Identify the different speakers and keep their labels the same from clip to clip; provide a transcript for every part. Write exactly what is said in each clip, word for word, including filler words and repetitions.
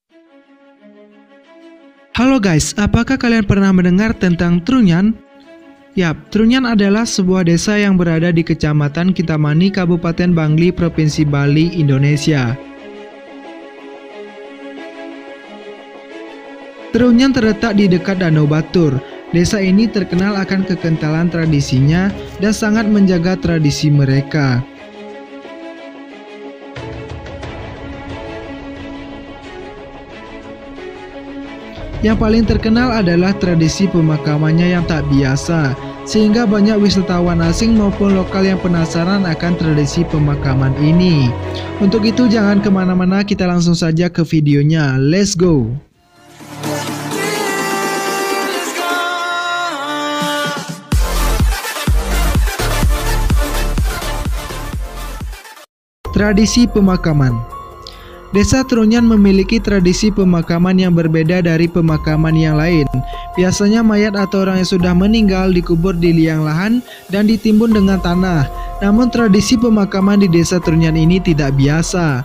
Speaker 1: Halo guys, apakah kalian pernah mendengar tentang Trunyan? Yap, Trunyan adalah sebuah desa yang berada di Kecamatan Kintamani, Kabupaten Bangli, Provinsi Bali, Indonesia. Trunyan terletak di dekat Danau Batur. Desa ini terkenal akan kekentalan tradisinya dan sangat menjaga tradisi mereka. Yang paling terkenal adalah tradisi pemakamannya yang tak biasa, sehingga banyak wisatawan asing maupun lokal yang penasaran akan tradisi pemakaman ini. Untuk itu jangan kemana-mana, kita langsung saja ke videonya. Let's go! Tradisi pemakaman. Desa Trunyan memiliki tradisi pemakaman yang berbeda dari pemakaman yang lain. Biasanya mayat atau orang yang sudah meninggal dikubur di liang lahan dan ditimbun dengan tanah. Namun tradisi pemakaman di desa Trunyan ini tidak biasa.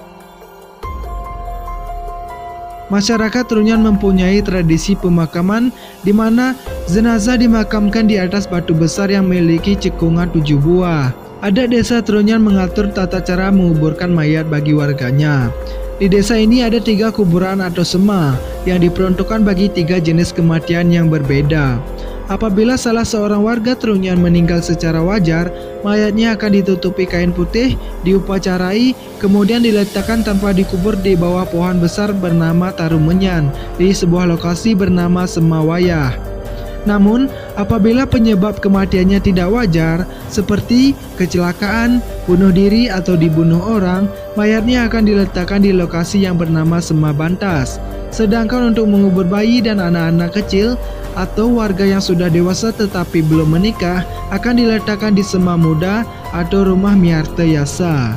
Speaker 1: Masyarakat Trunyan mempunyai tradisi pemakaman di mana jenazah dimakamkan di atas batu besar yang memiliki cekungan tujuh buah. Ada desa Trunyan mengatur tata cara menguburkan mayat bagi warganya. Di desa ini ada tiga kuburan atau sema yang diperuntukkan bagi tiga jenis kematian yang berbeda. Apabila salah seorang warga Trunyan meninggal secara wajar, mayatnya akan ditutupi kain putih, diupacarai, kemudian diletakkan tanpa dikubur di bawah pohon besar bernama Tarumenyan di sebuah lokasi bernama Semawayah. Namun, apabila penyebab kematiannya tidak wajar, seperti kecelakaan, bunuh diri, atau dibunuh orang, mayatnya akan diletakkan di lokasi yang bernama Sema Bantas. Sedangkan untuk mengubur bayi dan anak-anak kecil, atau warga yang sudah dewasa tetapi belum menikah, akan diletakkan di Sema Muda atau Rumah Miarte Yasa.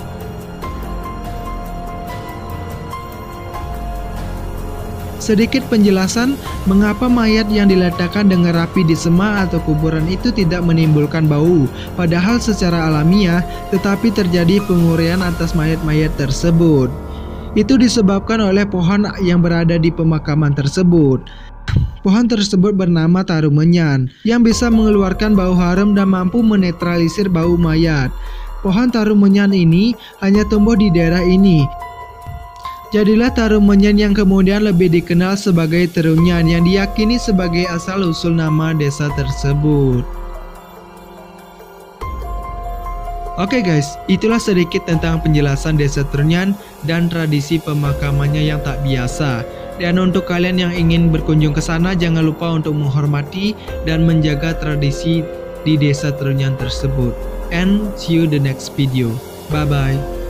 Speaker 1: Sedikit penjelasan mengapa mayat yang diletakkan dengan rapi di sema atau kuburan itu tidak menimbulkan bau, padahal secara alamiah tetapi terjadi pengurian atas mayat-mayat tersebut. Itu disebabkan oleh pohon yang berada di pemakaman tersebut. Pohon tersebut bernama Tarumenyan yang bisa mengeluarkan bau harum dan mampu menetralisir bau mayat. Pohon Tarumenyan ini hanya tumbuh di daerah ini. Jadilah Tarumenyan yang kemudian lebih dikenal sebagai Trunyan yang diyakini sebagai asal-usul nama desa tersebut. Oke guys, itulah sedikit tentang penjelasan desa Trunyan dan tradisi pemakamannya yang tak biasa. Dan untuk kalian yang ingin berkunjung ke sana, jangan lupa untuk menghormati dan menjaga tradisi di desa Trunyan tersebut. And see you the next video. Bye bye.